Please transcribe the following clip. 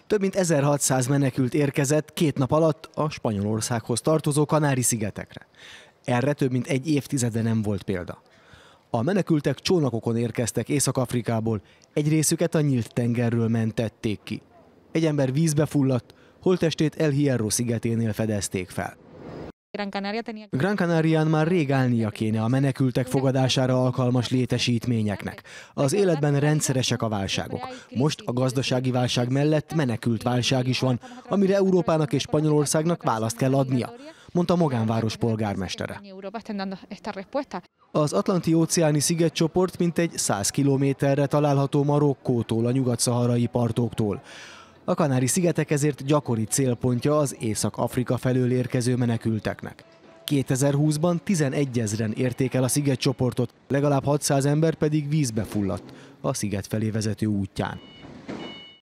Több mint 1600 menekült érkezett 2 nap alatt a Spanyolországhoz tartozó Kanári-szigetekre. Erre több mint egy évtizede nem volt példa. A menekültek csónakokon érkeztek Észak-Afrikából, egy részüket a nyílt tengerről mentették ki. Egy ember vízbe fulladt, holttestét El Hierro szigeténél fedezték fel. Gran Canarián már rég állnia kéne a menekültek fogadására alkalmas létesítményeknek. Az életben rendszeresek a válságok. Most a gazdasági válság mellett menekült válság is van, amire Európának és Spanyolországnak választ kell adnia, mondta a magánváros polgármestere. Az Atlanti-óceáni szigetcsoport mintegy 100 kilométerre található Marokkótól, a nyugat-szaharai partoktól. A Kanári-szigetek ezért gyakori célpontja az Észak-Afrika felől érkező menekülteknek. 2020-ban 11 000-en érték el a szigetcsoportot, legalább 600 ember pedig vízbe fulladt a sziget felé vezető útján.